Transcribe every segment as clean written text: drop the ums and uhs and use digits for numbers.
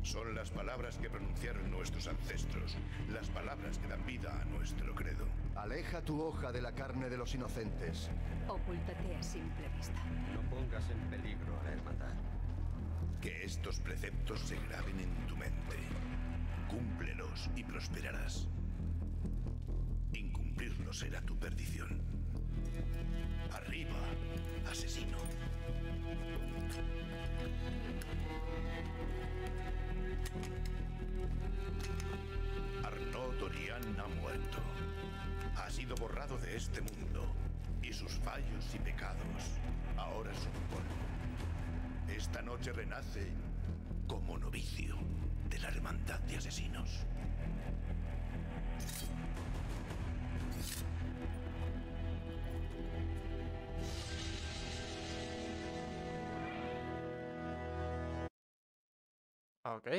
Son las palabras que pronunciaron nuestros ancestros, las palabras que dan vida a nuestro credo. Aleja tu hoja de la carne de los inocentes. Ocúltate a simple vista. No pongas en peligro a la hermandad. Que estos preceptos se graben en tu mente. Cúmplelos y prosperarás. Incumplirlos será tu perdición. Arriba, asesino. Arnaud Dorian ha muerto. Ha sido borrado de este mundo. Y sus fallos y pecados ahora son polvo. Esta noche renace como novicio de la hermandad de asesinos. Ok.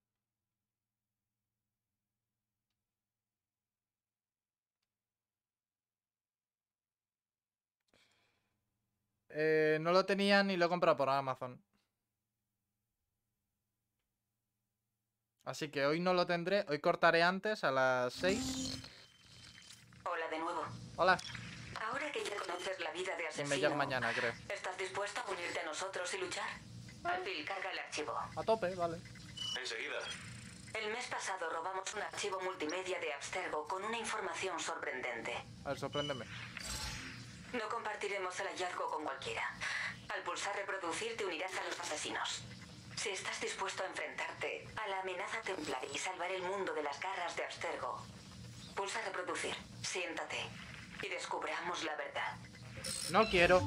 No lo tenía ni lo he comprado por Amazon. Así que hoy no lo tendré. Hoy cortaré antes a las 6. Hola de nuevo. Hola. Ahora que ya conoces la vida de Y asesino, me llega mañana, creo. ¿estás dispuesto a unirte a nosotros y luchar? Alfil, carga el archivo. A tope, vale. Enseguida. El mes pasado robamos un archivo multimedia de Abstergo con una información sorprendente. A ver, sorpréndeme. No compartiremos el hallazgo con cualquiera. Al pulsar reproducir te unirás a los asesinos. Si estás dispuesto a enfrentarte a la amenaza templar y salvar el mundo de las garras de Abstergo, pulsa reproducir, siéntate y descubramos la verdad. No quiero.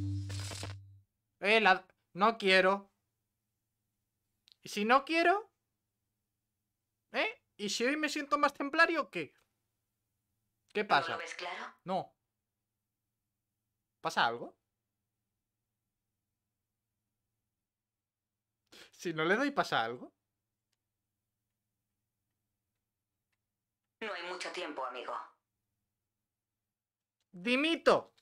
No quiero. ¿Y si no quiero? ¿Y si hoy me siento más templario o qué? ¿Qué pasa? ¿No lo ves claro? No. ¿Pasa algo? Si no le doy, ¿pasa algo? No hay mucho tiempo, amigo. ¡Dimito!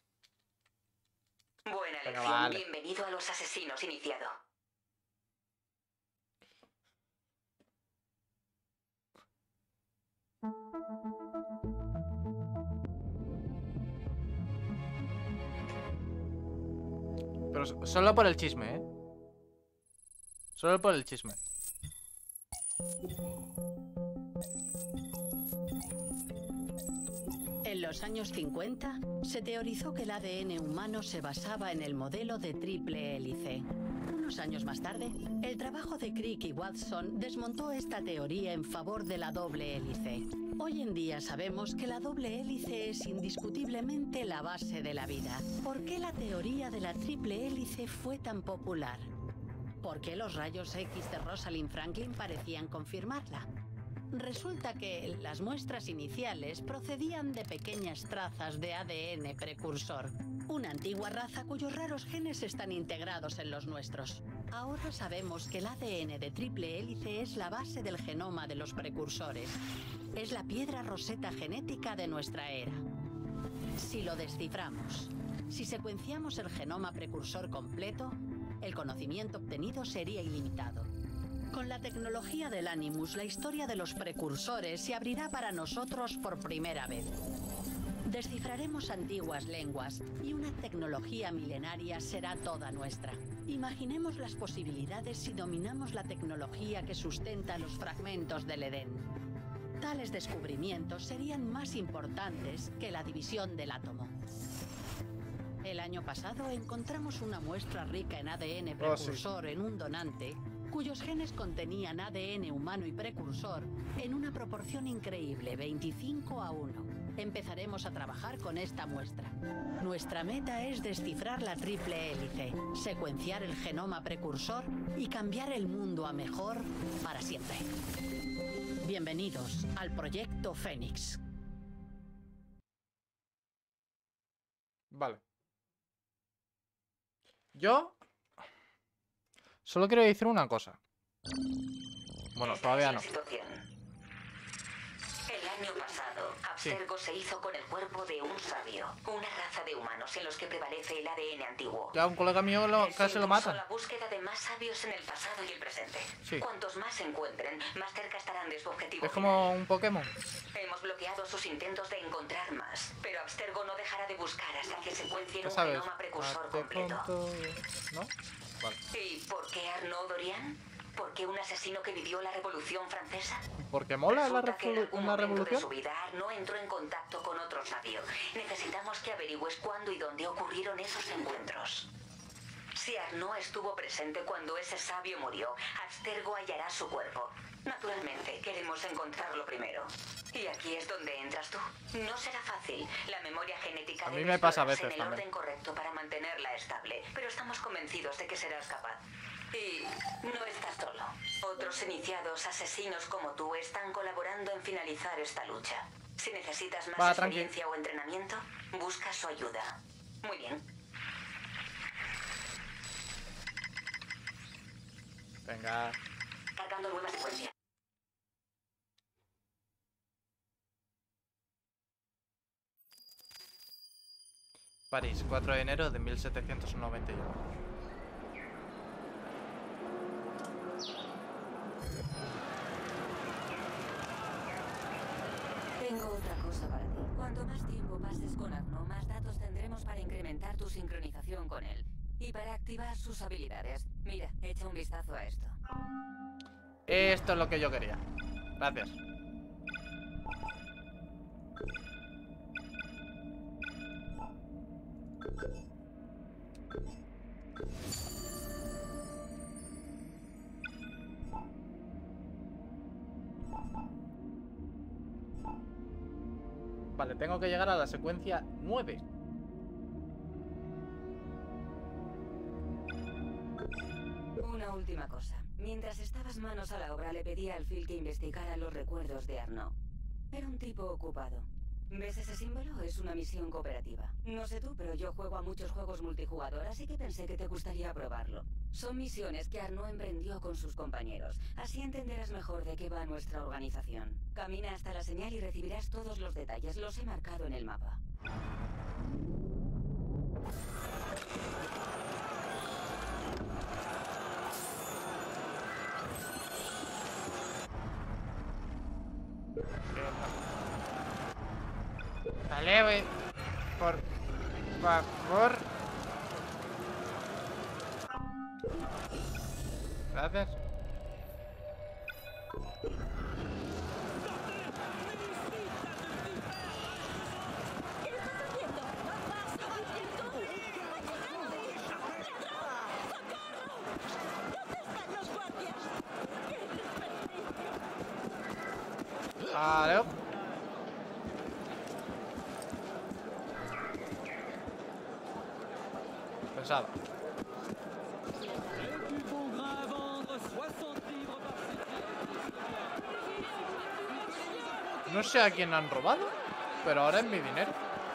Buena Venga, elección. vale. Bienvenido a los asesinos iniciado. Pero solo por el chisme, ¿eh? Solo por el chisme. En los años 50, se teorizó que el ADN humano se basaba en el modelo de triple hélice. Unos años más tarde, el trabajo de Crick y Watson desmontó esta teoría en favor de la doble hélice. Hoy en día sabemos que la doble hélice es indiscutiblemente la base de la vida. ¿Por qué la teoría de la triple hélice fue tan popular? ¿Por qué los rayos X de Rosalind Franklin parecían confirmarla? Resulta que las muestras iniciales procedían de pequeñas trazas de ADN precursor, una antigua raza cuyos raros genes están integrados en los nuestros. Ahora sabemos que el ADN de triple hélice es la base del genoma de los precursores. Es la piedra roseta genética de nuestra era. Si lo desciframos, si secuenciamos el genoma precursor completo, el conocimiento obtenido sería ilimitado. Con la tecnología del Animus, la historia de los precursores se abrirá para nosotros por primera vez. Descifraremos antiguas lenguas y una tecnología milenaria será toda nuestra. Imaginemos las posibilidades si dominamos la tecnología que sustenta los fragmentos del Edén. Tales descubrimientos serían más importantes que la división del átomo. El año pasado encontramos una muestra rica en ADN precursor en un donante, cuyos genes contenían ADN humano y precursor en una proporción increíble, 25:1. Empezaremos a trabajar con esta muestra. Nuestra meta es descifrar la triple hélice, secuenciar el genoma precursor y cambiar el mundo a mejor para siempre. Bienvenidos al Proyecto Fénix. Vale. Yo solo quiero decir una cosa. Bueno, todavía no. El año pasado, Abstergo se hizo con el cuerpo de un sabio, una raza de humanos en los que prevalece el ADN antiguo. Ya un colega mío casi lo mata. La búsqueda de más sabios en el pasado y el presente. Sí. Cuantos más se encuentren, más cerca estarán de su objetivo. Es como un Pokémon. Hemos bloqueado sus intentos de encontrar más, pero Abstergo no dejará de buscar hasta que secuencien ¿Qué un sabes? genoma precursor completo. ¿No? Vale. ¿Y por qué Arnaud Dorian? ¿Por qué un asesino que vivió la Revolución Francesa? Porque mola Resulta que en algún una momento de revolución. su vida Arnaud entró en contacto con otro sabio. Necesitamos que averigües cuándo y dónde ocurrieron esos encuentros. Si Arnaud estuvo presente cuando ese sabio murió, Abstergo hallará su cuerpo. Naturalmente, queremos encontrarlo primero. Y aquí es donde entras tú. No será fácil. La memoria genética A mí debe me pasa a explorarse veces en el también. orden correcto para mantenerla estable, pero estamos convencidos de que serás capaz. Y no estás solo. Otros iniciados asesinos como tú están colaborando en finalizar esta lucha. Si necesitas más Va, experiencia o entrenamiento, busca su ayuda. Muy bien. Venga. Cargando nueva secuencia. París, 4 de enero de 1791. Tengo otra cosa para ti. Cuanto más tiempo pases con Arnaud, más datos tendremos para incrementar tu sincronización con él. Y para activar sus habilidades. Mira, echa un vistazo a esto. Esto es lo que yo quería. Gracias. Vale, tengo que llegar a la secuencia 9. Una última cosa. Mientras estabas manos a la obra, le pedí al Phil que investigara los recuerdos de Arnaud. Era un tipo ocupado. ¿Ves ese símbolo? Es una misión cooperativa. No sé tú, pero yo juego a muchos juegos multijugador, así que pensé que te gustaría probarlo. Son misiones que Arnaud emprendió con sus compañeros. Así entenderás mejor de qué va nuestra organización. Camina hasta la señal y recibirás todos los detalles. Los he marcado en el mapa. Vale, güey. Por favor. Gracias. Vale. Pensaba. No sé a quién han robado, pero ahora es mi dinero.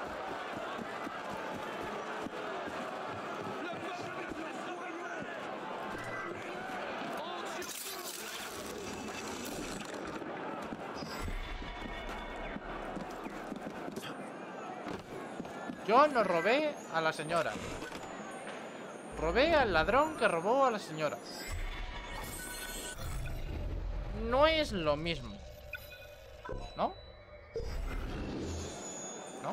Yo no robé a la señora. Robé al ladrón que robó a la señora. No es lo mismo. ¿No? ¿No?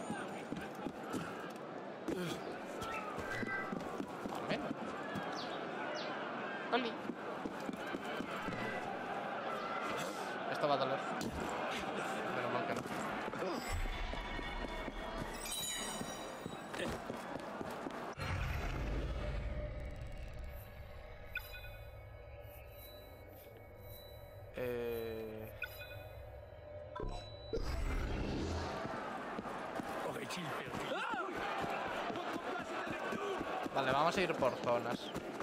Al menos. ¡Oli! Esto va a doler. Pero mal que no. Vale, vamos a ir por zonas.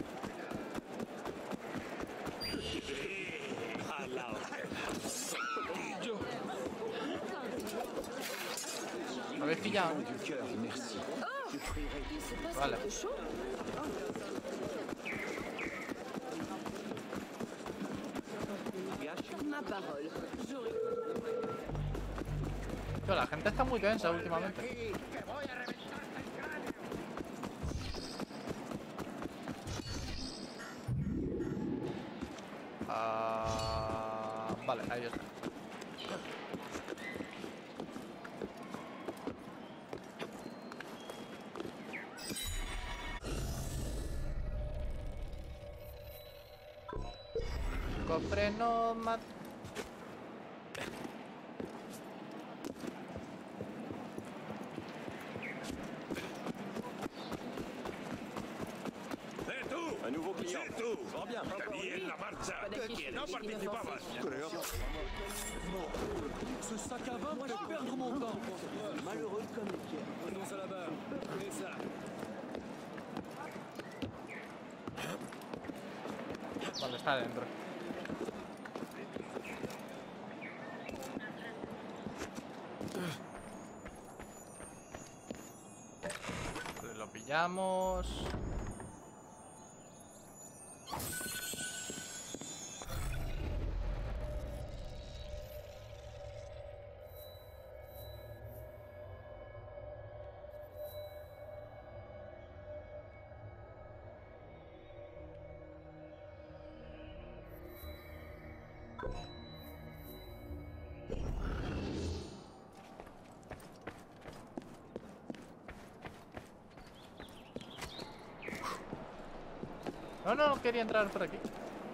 ¿Lo habéis pillado? Vale. Tío, la gente está muy tensa últimamente. Vale, ahí está. Cofre no mat... Un nouveau client. C'est tout. Fort bien. T'as mis en la marcha. No participabas. Creo. Ce sac à vin me fait perdre mon temps. Malheureux comme Pierre. Allons à la barre. Et ça. Vale, está adentro. Lo pillamos. No quería entrar por aquí.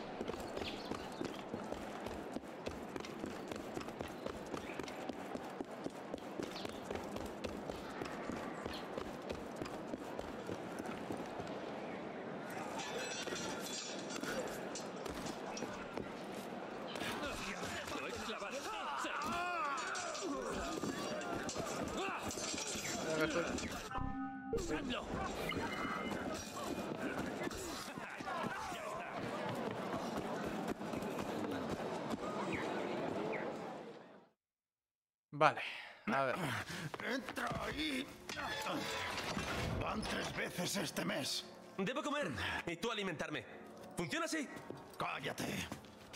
Vale, a ver. ¡Entra ahí! Van 3 veces este mes. Debo comer y tú alimentarme. ¿Funciona así? ¡Cállate!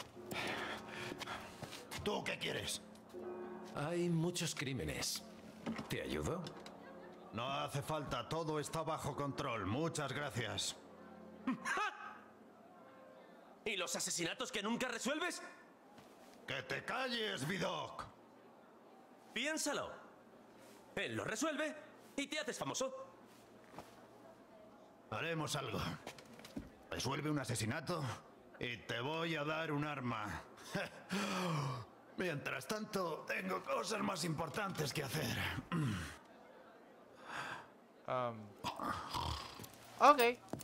¿Tú qué quieres? Hay muchos crímenes. ¿Te ayudo? No hace falta, todo está bajo control. Muchas gracias. ¿Y los asesinatos que nunca resuelves? ¡Que te calles, Vidocq! Piénsalo. Él lo resuelve y te haces famoso. Haremos algo. Resuelve un asesinato y te voy a dar un arma. Mientras tanto, tengo cosas más importantes que hacer. Ok.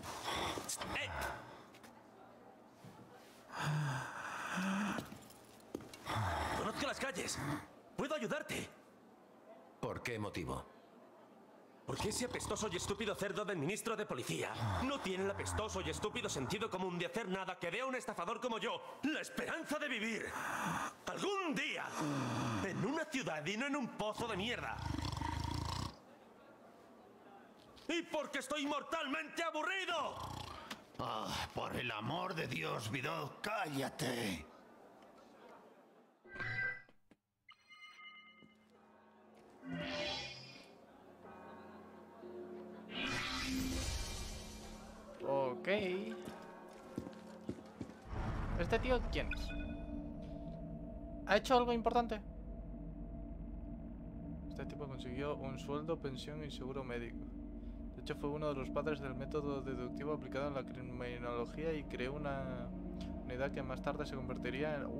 Conozco las calles. Puedo ayudarte. ¿Por qué motivo? Porque ese apestoso y estúpido cerdo del ministro de policía no tiene el apestoso y estúpido sentido común de hacer nada que dé a un estafador como yo la esperanza de vivir algún día en una ciudad y no en un pozo de mierda. Y porque estoy mortalmente aburrido. Ah, por el amor de Dios, Vidocq, cállate. Ok. ¿Este tío quién es? ¿Ha hecho algo importante? Este tipo consiguió un sueldo, pensión y seguro médico. De hecho, fue uno de los padres del método deductivo aplicado en la criminología y creó una unidad que más tarde se convertiría en...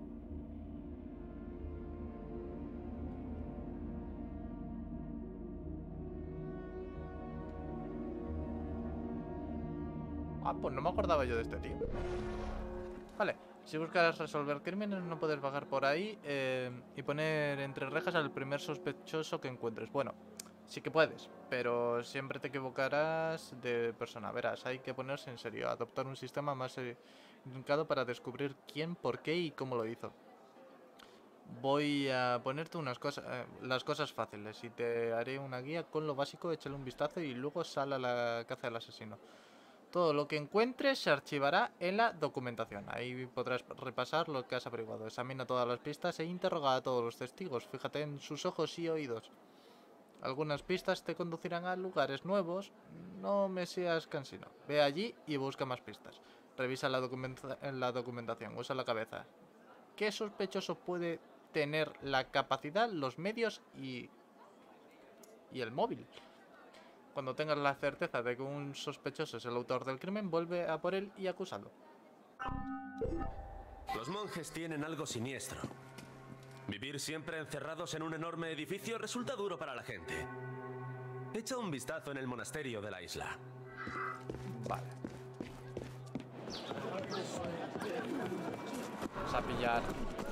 Ah, pues no me acordaba yo de este tío. Vale, si buscas resolver crímenes no puedes vagar por ahí y poner entre rejas al primer sospechoso que encuentres. Bueno, sí que puedes, pero siempre te equivocarás de persona. Verás, hay que ponerse en serio, adoptar un sistema más indicado para descubrir quién, por qué y cómo lo hizo. Voy a ponerte unas cosas, las cosas fáciles y te haré una guía con lo básico, échale un vistazo y luego sal a la caza del asesino. Todo lo que encuentres se archivará en la documentación. Ahí podrás repasar lo que has averiguado. Examina todas las pistas e interroga a todos los testigos. Fíjate en sus ojos y oídos. Algunas pistas te conducirán a lugares nuevos. No me seas cansino. Ve allí y busca más pistas. Revisa la documentación. Usa la cabeza. ¿Qué sospechoso puede tener la capacidad, los medios y el móvil? Cuando tengas la certeza de que un sospechoso es el autor del crimen, vuelve a por él y acúsalo. Los monjes tienen algo siniestro. Vivir siempre encerrados en un enorme edificio resulta duro para la gente. Echa un vistazo en el monasterio de la isla. Vale. Vamos a pillar.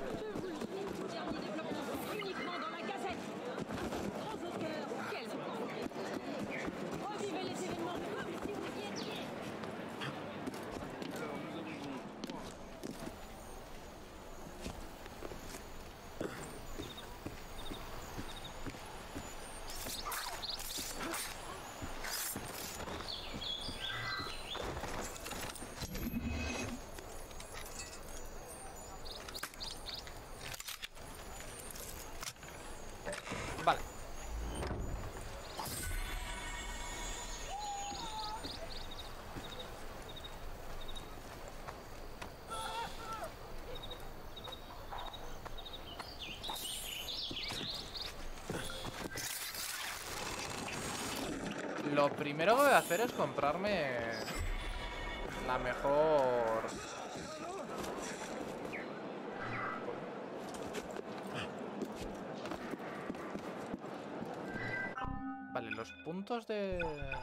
Vale. Lo primero que voy a hacer es comprarme la mejor... Vale, los puntos de...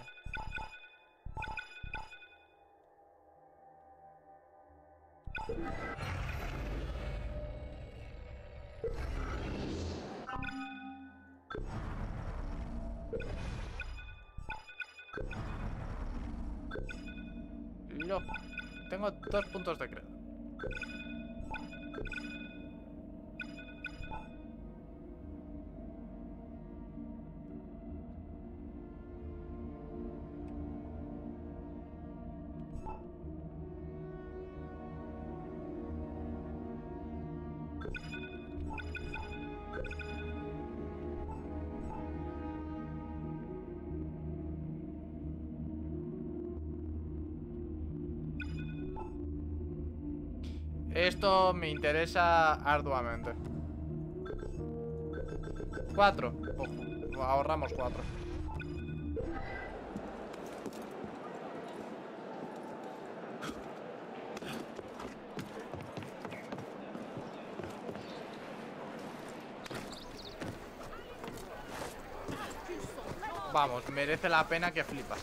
Yo tengo 2 puntos de credo. Esto me interesa arduamente. 4. Ojo, ahorramos 4. Vamos, merece la pena que flipas.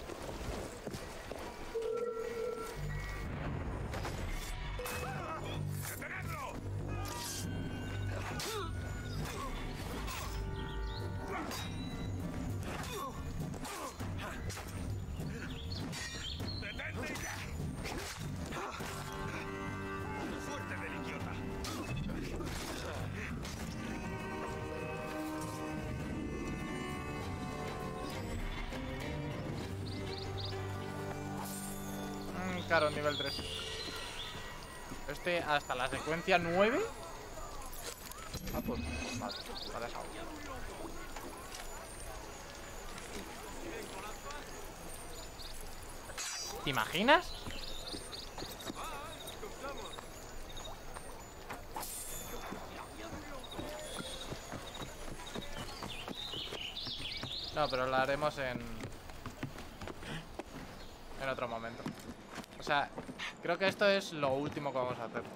Claro, nivel 3. Este hasta la secuencia 9. Ah, pues vale, lo ha dejado. ¿Te imaginas? No, pero lo haremos en otro momento. O sea, creo que esto es lo último que vamos a hacer.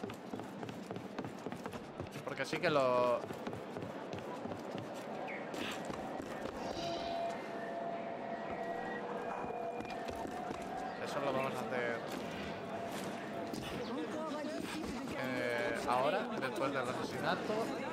Porque sí que lo... Eso lo vamos a hacer ahora, después del asesinato.